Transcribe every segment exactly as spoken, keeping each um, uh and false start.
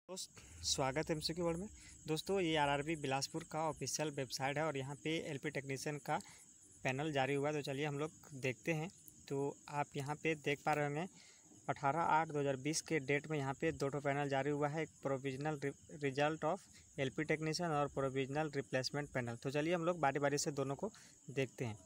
दोस्त स्वागत है एमसीक्यू वर्ल्ड में। दोस्तों ये आरआरबी बिलासपुर का ऑफिशियल वेबसाइट है और यहाँ पे एलपी टेक्नीशियन का पैनल जारी हुआ है। तो चलिए हम लोग देखते हैं। तो आप यहाँ पे देख पा रहे होंगे अठारह आठ दो हज़ार बीस के डेट में यहाँ पे दो ठो पैनल जारी हुआ है। एक provisional result of LP technician और प्रोविजनल रिप्लेसमेंट पैनल। तो चलिए हम लोग बारी बारी से दोनों को देखते हैं।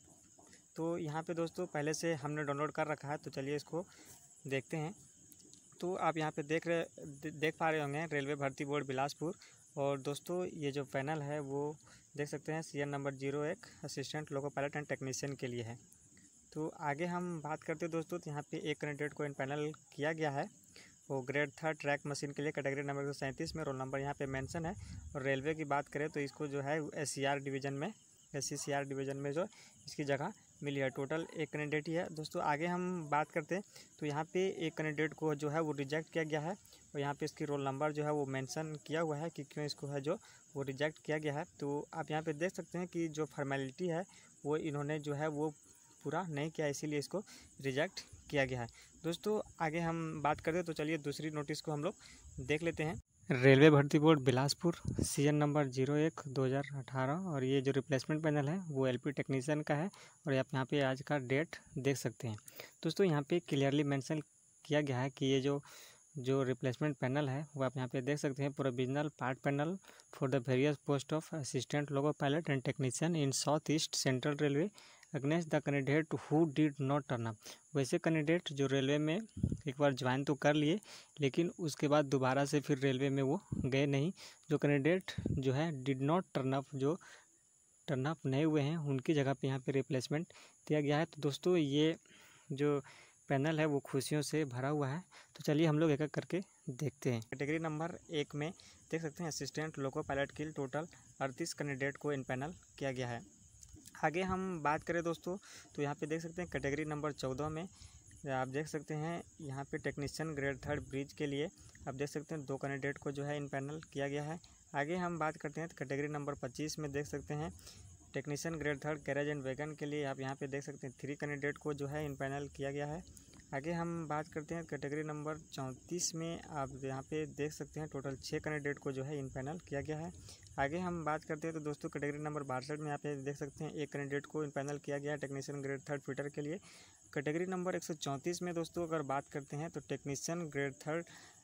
तो यहाँ पे दोस्तों पहले से हमने डाउनलोड कर रखा है, तो चलिए इसको देखते हैं। तो आप यहाँ पे देख रहे देख पा रहे होंगे रेलवे भर्ती बोर्ड बिलासपुर। और दोस्तों ये जो पैनल है वो देख सकते हैं सी एन नंबर जीरो एक assistant loco pilot and technician के लिए है। तो आगे हम बात करते हैं दोस्तों, तो यहाँ पे एक कैंडिडेट को इन पैनल किया गया है वो ग्रेड थर्ड ट्रैक मशीन के लिए कैटेगरी नंबर एक सौ सैंतीस में रोल नंबर यहाँ पे मेंशन है। और रेलवे की बात करें तो इसको जो है एस सी आर डिवीज़न में S C C R division में जो इसकी जगह मिली है। टोटल एक कैंडिडेट ही है दोस्तों। आगे हम बात करते हैं तो यहाँ पे एक कैंडिडेट को जो है वो रिजेक्ट किया गया है और यहाँ पे इसकी रोल नंबर जो है वो मेंशन किया हुआ है कि क्यों इसको है जो वो रिजेक्ट किया गया है। तो आप यहाँ पे देख सकते हैं कि जो फॉर्मेलिटी है वो इन्होंने जो है वो पूरा नहीं किया, इसीलिए इसको रिजेक्ट किया गया है। दोस्तों आगे हम बात करते हैं तो चलिए दूसरी नोटिस को हम लोग देख लेते हैं। रेलवे भर्ती board Bilaspur C N number zero एक दो हज़ार अठारह और ये जो रिप्लेसमेंट पैनल है वो एलपी टेक्नीशियन का है और आप यहाँ पे आज का डेट देख सकते हैं। दोस्तों यहाँ पे क्लियरली मेंशन किया गया है कि ये जो जो रिप्लेसमेंट पैनल है वो आप यहाँ पे देख सकते हैं provisional part panel for the various post of assistant loco pilot and technician in south east central railway against the candidate who did not turn up. वैसे कैंडिडेट जो रेलवे में एक बार ज्वाइन तो कर लिए लेकिन उसके बाद दोबारा से फिर रेलवे में वो गए नहीं। जो कैंडिडेट जो है डिड नॉट टर्न अप जो टर्न अप नहीं हुए हैं उनकी जगह पे यहाँ पे रिप्लेसमेंट दिया गया है। तो दोस्तों ये जो पैनल है वो खुशियों से भरा हुआ है। तो चलिए हम लोग एक एक करके देखते हैं। कैटेगरी नंबर एक में देख सकते हैं असिस्टेंट लोको पायलट के लिए टोटल अड़तीस कैंडिडेट को इन पैनल किया गया है। आगे हम बात करें दोस्तों तो यहाँ पे देख सकते हैं कैटेगरी नंबर चौदह में आप देख सकते हैं यहाँ पे टेक्नीशियन ग्रेड थर्ड ब्रिज के लिए आप देख सकते हैं दो कैंडिडेट को जो है इन पैनल किया गया है। आगे हम बात करते हैं तो कैटेगरी नंबर पच्चीस में देख सकते हैं technician grade third carriage and wagon के लिए आप यहाँ पे देख सकते हैं थ्री कैंडिडेट को जो है इन पैनल किया गया है। आगे हम बात करते हैं कैटेगरी नंबर चौंतीस में आप यहाँ पे देख सकते हैं टोटल छः कैंडिडेट को जो है इन पैनल किया गया है। आगे हम बात करते हैं तो दोस्तों कैटेगरी नंबर बासठ में यहाँ पे देख सकते हैं एक कैंडिडेट को इन पैनल किया गया है टेक्नीशियन ग्रेड थर्ड फिटर के लिए। कैटेगरी नंबर एक सौ चौंतीस में दोस्तों अगर बात करते हैं तो टेक्नीशियन ग्रेड थर्ड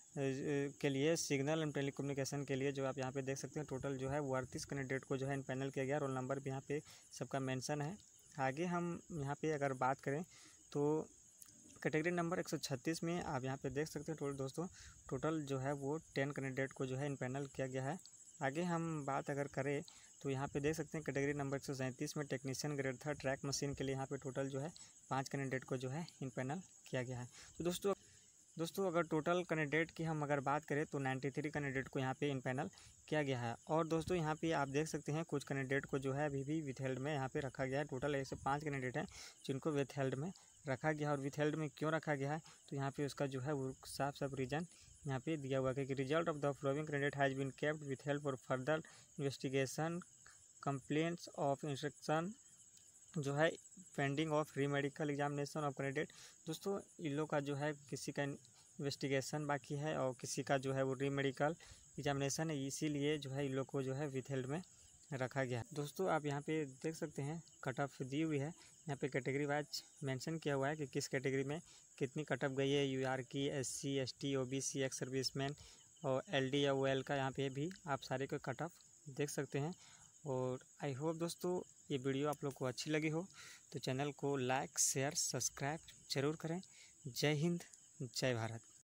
के लिए सिग्नल एंड टेलीकम्युनिकेशन के लिए जो आप यहाँ पे देख सकते हैं टोटल जो है वो अड़तीस कैंडिडेट को जो है इन पैनल किया गया। रोल नंबर भी यहाँ पे सबका मेंशन है। आगे हम यहाँ पे अगर बात करें तो कैटेगरी नंबर एक सौ छत्तीस में आप यहाँ पे देख सकते हैं टोटल दोस्तों टोटल जो है वो टेन कैंडिडेट को जो है इन पैनल किया गया है। आगे हम बात अगर करें तो यहाँ पे देख सकते हैं कैटेगरी नंबर एक सौ सैंतीस में technician grade third track machine के लिए यहाँ पे टोटल जो है पाँच कैंडिडेट को जो है इन पैनल किया गया है। तो दोस्तों दोस्तों अगर टोटल कैंडिडेट की हम अगर बात करें तो तिरानवे कैंडिडेट को यहाँ पे इन पैनल किया गया है। और दोस्तों यहाँ पे आप देख सकते हैं कुछ कैंडिडेट को जो है अभी भी विथहेल्ड में यहाँ पे रखा गया है। टोटल ऐसे पाँच कैंडिडेट हैं जिनको विथहेल्ड में रखा गया है। और विथहेल्ड में क्यों रखा गया है तो यहाँ पे उसका जो है वो साफ साफ रीज़न यहाँ पे दिया हुआ है कि result of the following candidate has been kept withheld for further investigation complaints of instruction जो है pending of re medical examination of candidate. दोस्तों इन लोग का जो है किसी का इन्वेस्टिगेशन बाकी है और किसी का जो है वो री मेडिकल एग्जामिनेशन है, इसीलिए जो है इन लोग को जो है विथहेल्ड में रखा गया है। दोस्तों आप यहाँ पे देख सकते हैं कट ऑफ दी हुई है, यहाँ पे कैटेगरी वाइज मेंशन किया हुआ है कि किस कैटेगरी में कितनी कट ऑफ गई है। यू आर की, S C, S T, O B C, ex serviceman और एल डी या ओ एल का यहाँ पे भी आप सारे को कट ऑफ देख सकते हैं। और आई होप दोस्तों ये वीडियो आप लोग को अच्छी लगी हो तो चैनल को लाइक शेयर सब्सक्राइब ज़रूर करें। जय हिंद जय भारत।